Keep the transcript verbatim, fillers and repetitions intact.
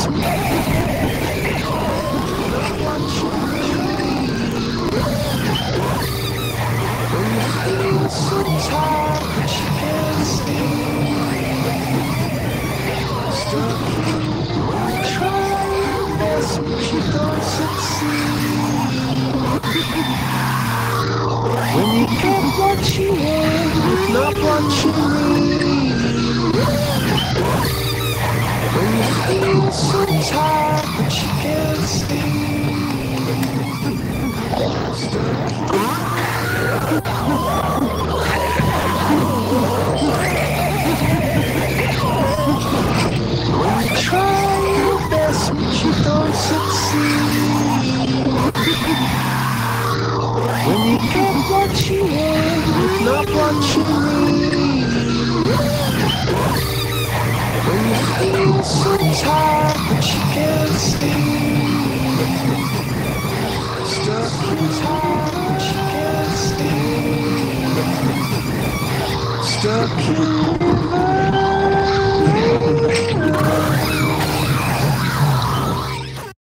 So tired that you can't sleep. Stuck in trying best, but you don't succeed. When you get what you want, it's not what you need. When you feel so tired that you can't sleep. Stuck try your best, but you don't succeed. When you get what you want, it's not what you need. When you feel so tired that you can't sleep. Stuck in time that you can't sleep. Stuck in